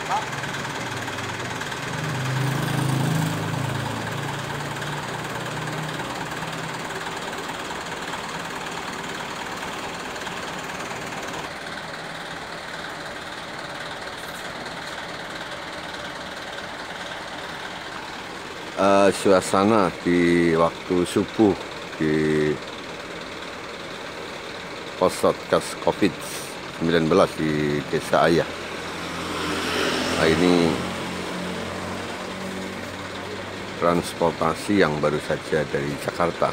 Suasana di waktu subuh di pos Satgas COVID-19 di Desa Ayah. Nah, ini transportasi yang baru saja dari Jakarta.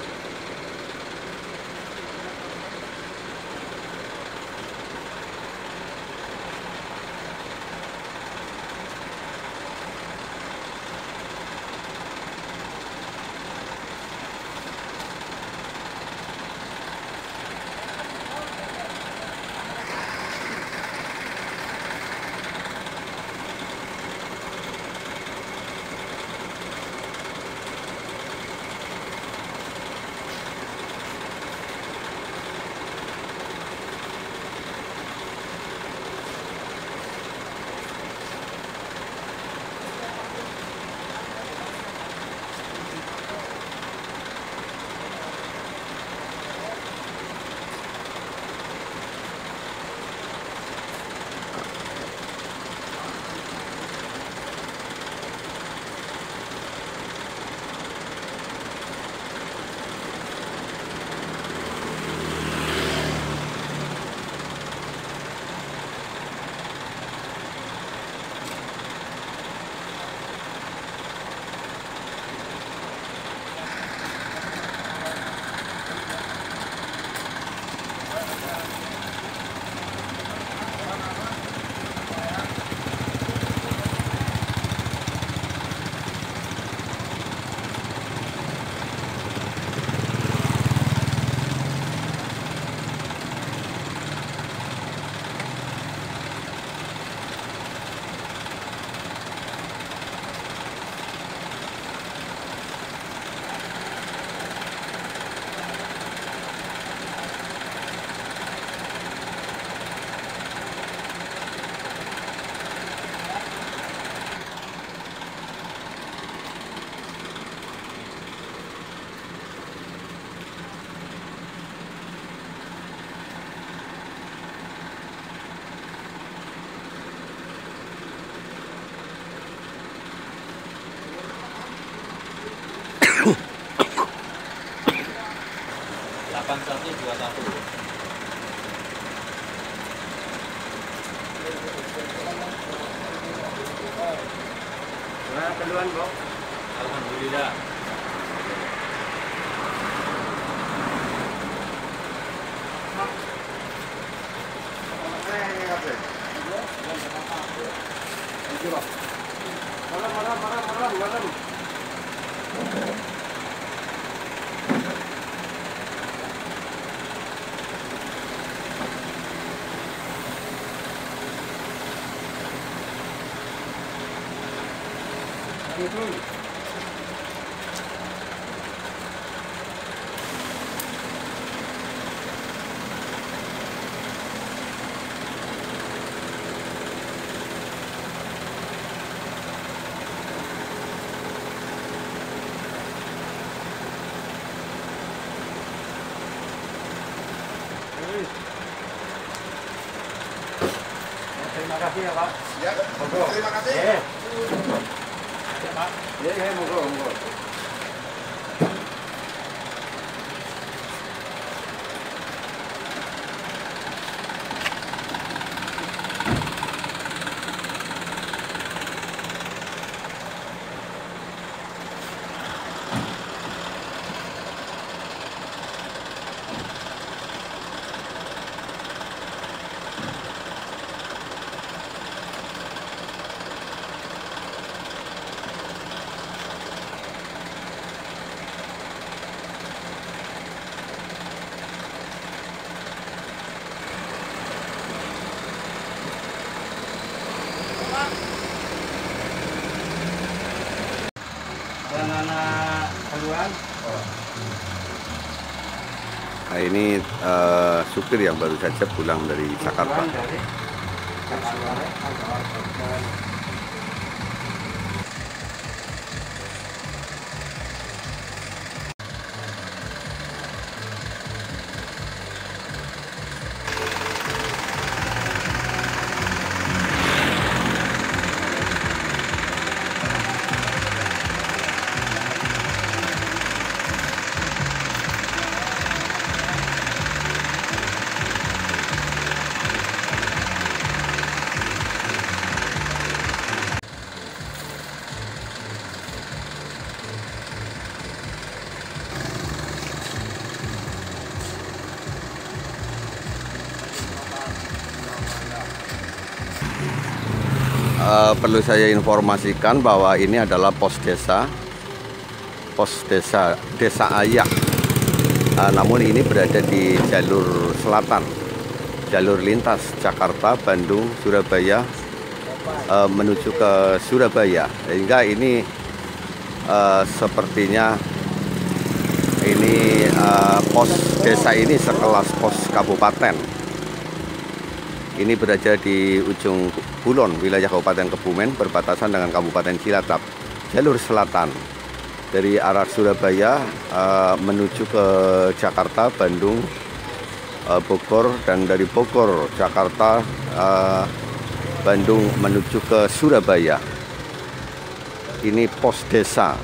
Nah, keluhan, Bro. Alhamdulillah. Malam. Terima kasih ya, Pak. Ya, Monggo. terima kasih. Ya, Pak. Ya, monggo. Dan anak keluhan. Nah, ini supir yang baru saja pulang dari Jakarta. Dari Jakarta. perlu saya informasikan bahwa ini adalah pos desa Desa Ayak. Namun ini berada di jalur selatan, jalur lintas Jakarta, Bandung, Surabaya, menuju ke Surabaya. Sehingga ini sepertinya ini pos desa ini sekelas pos kabupaten. Ini berada di ujung Kulon, wilayah Kabupaten Kebumen, berbatasan dengan Kabupaten Cilacap, jalur selatan. Dari arah Surabaya menuju ke Jakarta, Bandung, Bogor, dan dari Bogor, Jakarta, Bandung menuju ke Surabaya. Ini pos desa.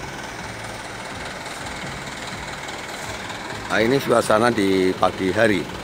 Nah, ini suasana di pagi hari.